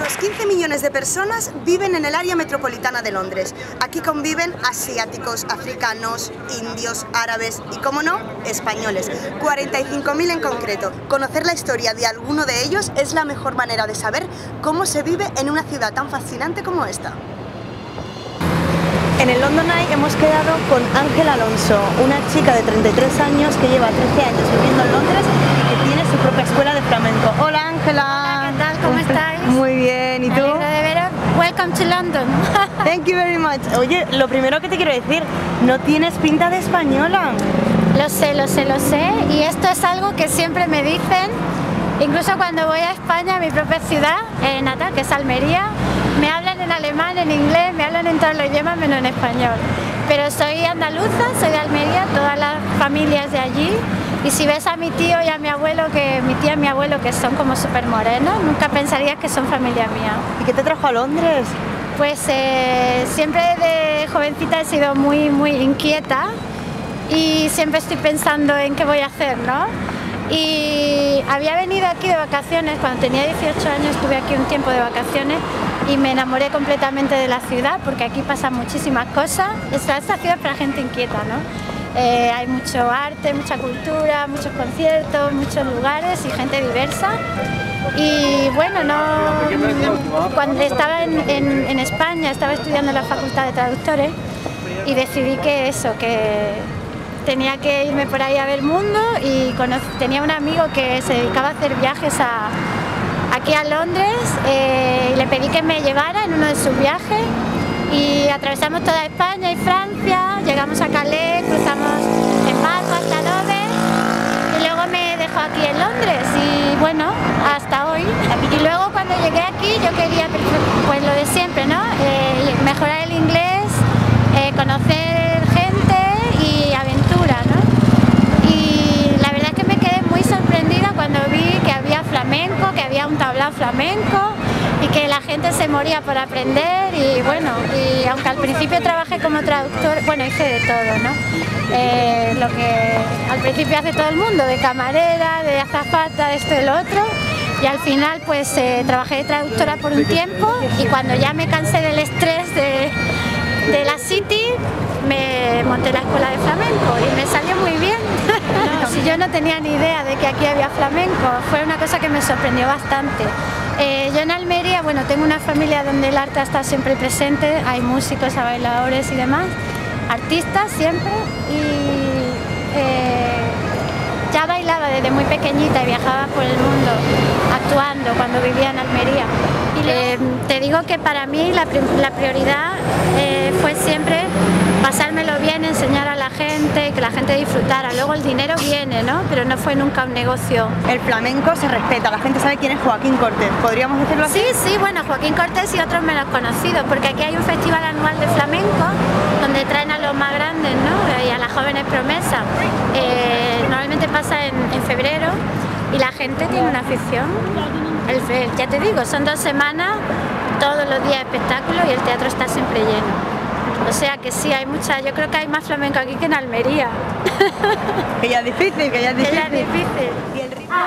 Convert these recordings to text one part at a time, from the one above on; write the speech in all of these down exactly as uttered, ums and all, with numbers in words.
unos quince millones de personas viven en el área metropolitana de Londres. Aquí conviven asiáticos, africanos, indios, árabes y, como no, españoles. cuarenta y cinco mil en concreto. Conocer la historia de alguno de ellos es la mejor manera de saber cómo se vive en una ciudad tan fascinante como esta. En el London Eye hemos quedado con Ángela Alonso, una chica de treinta y tres años que lleva trece años viviendo en Londres y que tiene su propia escuela de flamenco. Hola Ángela. Hola, ¿qué tal? ¿Cómo estáis? Muy bien, ¿y tú? Me alegro de veros. Welcome to London. Thank you very much. Oye, lo primero que te quiero decir, no tienes pinta de española. Lo sé, lo sé, lo sé. Y esto es algo que siempre me dicen, incluso cuando voy a España, a mi propia ciudad eh, natal, que es Almería. Me hablan en alemán, en inglés, me hablan en todos los idiomas menos en español. Pero soy andaluza, soy de Almería, todas las familias de allí. Y si ves a mi tío y a mi abuelo, que mi tía y mi abuelo, que son como súper morenos, nunca pensarías que son familia mía. ¿Y qué te trajo a Londres? Pues eh, siempre de jovencita he sido muy, muy inquieta y siempre estoy pensando en qué voy a hacer, ¿no? Y había venido aquí de vacaciones, cuando tenía dieciocho años estuve aquí un tiempo de vacaciones y me enamoré completamente de la ciudad porque aquí pasan muchísimas cosas. Esta, esta ciudad es para gente inquieta, ¿no? Eh, hay mucho arte, mucha cultura, muchos conciertos, muchos lugares y gente diversa. Y bueno, no, cuando estaba en, en, en España, estaba estudiando en la Facultad de Traductores y decidí que eso, que tenía que irme por ahí a ver mundo y tenía un amigo que se dedicaba a hacer viajes a, aquí a Londres eh, y le pedí que me llevara en uno de sus viajes y atravesamos toda España y Francia, llegamos a Calais, cruzamos en barco hasta Dover y luego me dejó aquí en Londres y bueno, hasta hoy. Y luego cuando llegué aquí yo quería pues lo de siempre, ¿no? Eh, mejorar el inglés, eh, conocer gente y aventura, ¿no? Y la verdad es que me quedé muy sorprendida cuando vi que había flamenco, que había un tablao flamenco y que la gente se moría por aprender y bueno, y aunque al principio trabajé como traductor, bueno, hice de todo, ¿no? Eh, lo que al principio hace todo el mundo, de camarera, de azafata, de esto y lo otro, y al final pues eh, trabajé de traductora por un tiempo y cuando ya me cansé del estrés de, de la City, me monté la escuela de flamenco y me salió muy bien. No, si yo no tenía ni idea de que aquí había flamenco, fue una cosa que me sorprendió bastante. Eh, yo en Almería, bueno, tengo una familia donde el arte está siempre presente, hay músicos, hay bailadores y demás, artistas siempre, y eh, ya bailaba desde muy pequeñita y viajaba por el mundo actuando cuando vivía en Almería. Y eh, te digo que para mí la, la prioridad eh, fue siempre pasármelo bien, enseñar a la gente, que la gente disfrutara. Luego el dinero viene, ¿no? Pero no fue nunca un negocio. El flamenco se respeta, la gente sabe quién es Joaquín Cortés, ¿podríamos decirlo así? Sí, sí, bueno, Joaquín Cortés y otros menos conocidos, porque aquí hay un festival anual de flamenco donde traen a los más grandes, ¿no? Y a las jóvenes promesas. Eh, normalmente pasa en, en febrero y la gente tiene una afición. El, ya te digo, son dos semanas, todos los días espectáculos y el teatro está siempre lleno. O sea que sí, hay mucha, yo creo que hay más flamenco aquí que en Almería. Que ya es difícil, que ya es difícil. Que ya es difícil. Y el ritmo...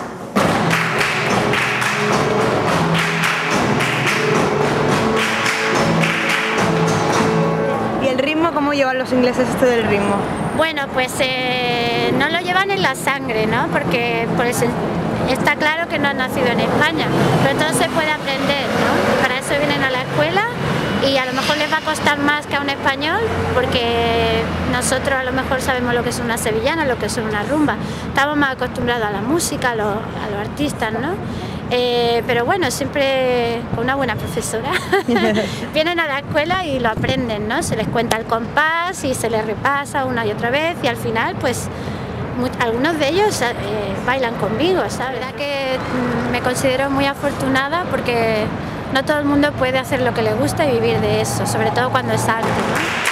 ¿Y el ritmo cómo llevan los ingleses esto del ritmo? Bueno, pues eh, no lo llevan en la sangre, ¿no? Porque por eso está claro que no han nacido en España, pero todo se puede aprender, ¿no? Para eso vienen a la escuela. Y a lo mejor les va a costar más que a un español porque nosotros a lo mejor sabemos lo que es una sevillana, lo que es una rumba. Estamos más acostumbrados a la música, a los, a los artistas, ¿no? Eh, pero bueno, siempre con una buena profesora. Vienen a la escuela y lo aprenden, ¿no? Se les cuenta el compás y se les repasa una y otra vez y al final pues algunos de ellos eh, bailan conmigo, ¿sabes? La verdad que me considero muy afortunada porque no todo el mundo puede hacer lo que le gusta y vivir de eso, sobre todo cuando es arte, ¿no?